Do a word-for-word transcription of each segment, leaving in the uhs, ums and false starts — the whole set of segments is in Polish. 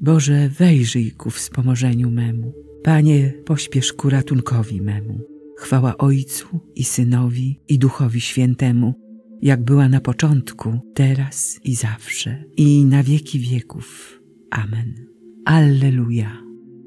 Boże, wejrzyj ku wspomożeniu memu. Panie, pośpiesz ku ratunkowi memu. Chwała Ojcu i Synowi i Duchowi Świętemu, jak była na początku, teraz i zawsze, i na wieki wieków. Amen. Alleluja.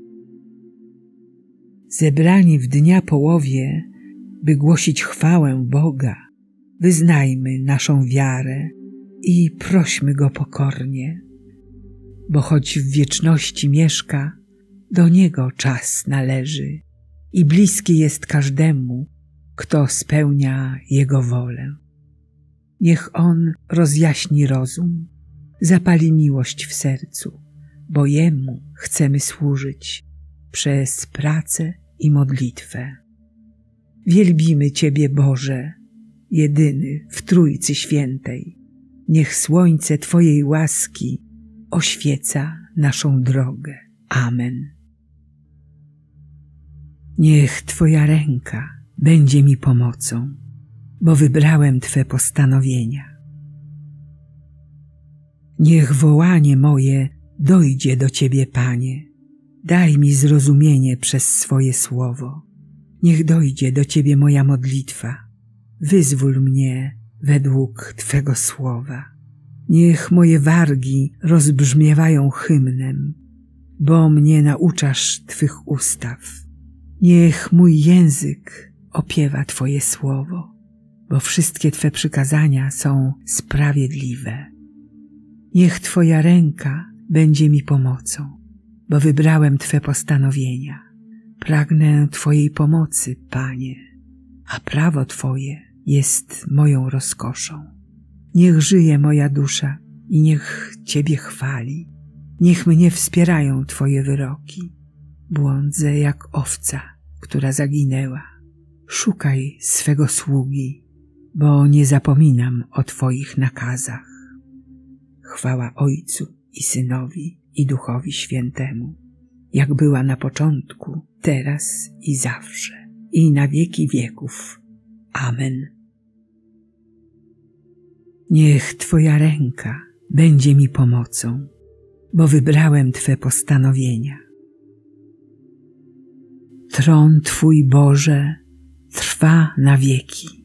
Zebrani w dnia połowie, by głosić chwałę Boga, wyznajmy naszą wiarę i prośmy Go pokornie, bo choć w wieczności mieszka, do Niego czas należy i bliski jest każdemu, kto spełnia Jego wolę. Niech On rozjaśni rozum, zapali miłość w sercu, bo Jemu chcemy służyć przez pracę i modlitwę. Wielbimy Ciebie, Boże, jedyny w Trójcy Świętej. Niech słońce Twojej łaski oświeca naszą drogę. Amen. Niech Twoja ręka będzie mi pomocą, bo wybrałem Twe postanowienia. Niech wołanie moje dojdzie do Ciebie, Panie. Daj mi zrozumienie przez swoje słowo. Niech dojdzie do Ciebie moja modlitwa. Wyzwól mnie według Twego słowa. Niech moje wargi rozbrzmiewają hymnem, bo mnie nauczasz Twych ustaw. Niech mój język opiewa Twoje słowo, bo wszystkie Twe przykazania są sprawiedliwe. Niech Twoja ręka będzie mi pomocą, bo wybrałem Twe postanowienia. Pragnę Twojej pomocy, Panie, a prawo Twoje jest moją rozkoszą. Niech żyje moja dusza i niech Ciebie chwali. Niech mnie wspierają Twoje wyroki. Błądzę jak owca, która zaginęła. Szukaj swego sługi, bo nie zapominam o Twoich nakazach. Chwała Ojcu i Synowi i Duchowi Świętemu, jak była na początku, teraz i zawsze, i na wieki wieków. Amen. Niech Twoja ręka będzie mi pomocą, bo wybrałem Twe postanowienia. Tron Twój, Boże, trwa na wieki.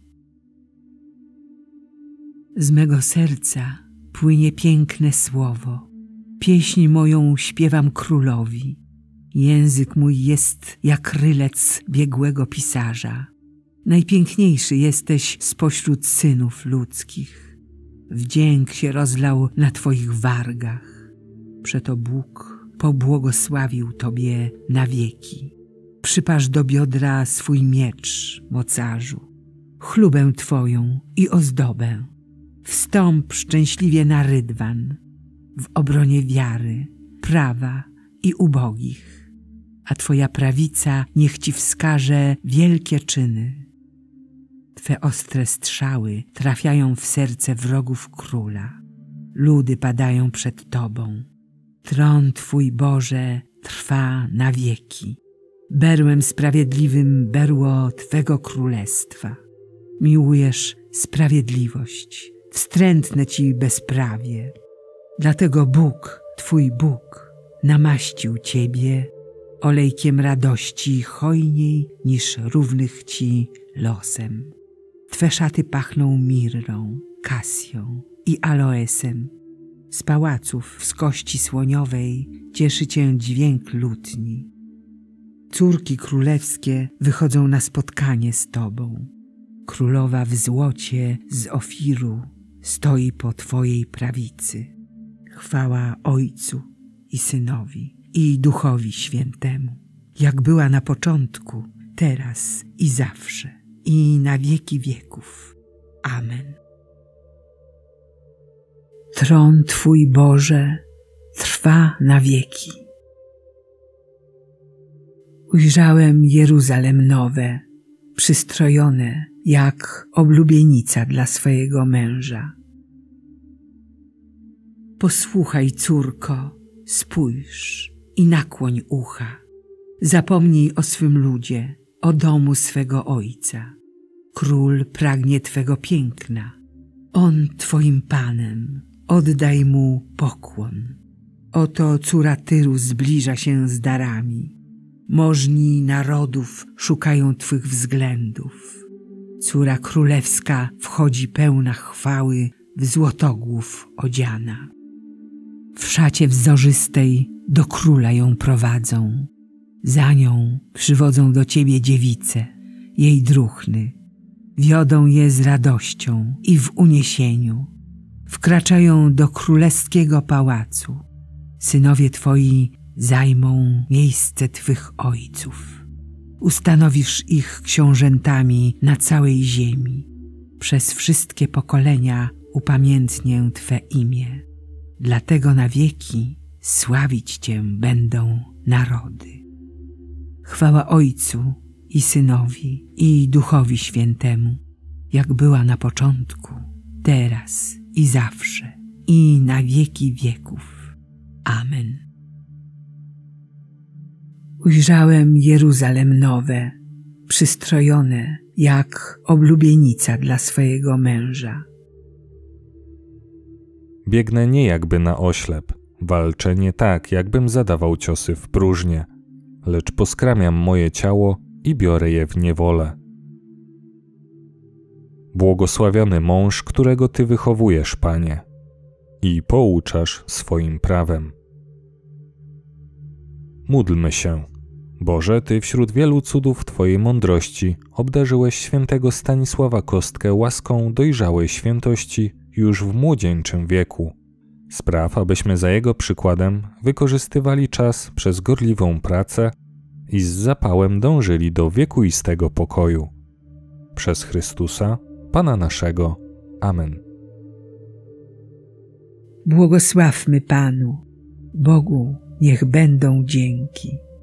Z mego serca płynie piękne słowo. Pieśń moją śpiewam królowi. Język mój jest jak rylec biegłego pisarza. Najpiękniejszy jesteś spośród synów ludzkich. Wdzięk się rozlał na Twoich wargach. Przeto Bóg pobłogosławił Tobie na wieki. Przypasz do biodra swój miecz, mocarzu, chlubę Twoją i ozdobę. Wstąp szczęśliwie na rydwan, w obronie wiary, prawa i ubogich, a Twoja prawica niech Ci wskaże wielkie czyny. Twe ostre strzały trafiają w serce wrogów króla. Ludy padają przed Tobą. Tron Twój, Boże, trwa na wieki. Berłem sprawiedliwym berło Twego królestwa. Miłujesz sprawiedliwość, wstrętne Ci bezprawie. Dlatego Bóg, Twój Bóg, namaścił Ciebie olejkiem radości hojniej niż równych Ci losem. Twe szaty pachną mirrą, kasją i aloesem. Z pałaców z kości słoniowej cieszy Cię dźwięk lutni. Córki królewskie wychodzą na spotkanie z Tobą. Królowa w złocie z Ofiru stoi po Twojej prawicy. Chwała Ojcu i Synowi i Duchowi Świętemu, jak była na początku, teraz i zawsze, i na wieki wieków. Amen. Tron Twój, Boże, trwa na wieki. Ujrzałem Jeruzalem nowe, przystrojone jak oblubienica dla swojego męża. Posłuchaj, córko, spójrz i nakłoń ucha. Zapomnij o swym ludzie, o domu swego ojca. Król pragnie Twego piękna. On Twoim Panem, oddaj Mu pokłon. Oto córa Tyru zbliża się z darami. Możni narodów szukają Twych względów. Córa królewska wchodzi pełna chwały, w złotogłów odziana. W szacie wzorzystej do króla ją prowadzą. Za nią przywodzą do Ciebie dziewice, jej druhny. Wiodą je z radością i w uniesieniu. Wkraczają do królewskiego pałacu. Synowie Twoi zajmą miejsce Twych ojców. Ustanowisz ich książętami na całej ziemi. Przez wszystkie pokolenia upamiętnię Twe imię. Dlatego na wieki sławić Cię będą narody. Chwała Ojcu i Synowi i Duchowi Świętemu, jak była na początku, teraz i zawsze, i na wieki wieków. Amen. Ujrzałem Jeruzalem nowe, przystrojone jak oblubienica dla swojego męża. Biegnę nie jakby na oślep, walczę nie tak, jakbym zadawał ciosy w próżnię, lecz poskramiam moje ciało i biorę je w niewolę. Błogosławiony mąż, którego Ty wychowujesz, Panie, i pouczasz swoim prawem. Módlmy się. Boże, Ty wśród wielu cudów Twojej mądrości obdarzyłeś świętego Stanisława Kostkę łaską dojrzałej świętości już w młodzieńczym wieku. Spraw, abyśmy za jego przykładem wykorzystywali czas przez gorliwą pracę i z zapałem dążyli do wiekuistego pokoju. Przez Chrystusa, Pana naszego. Amen. Błogosławmy Panu, Bogu niech będą dzięki.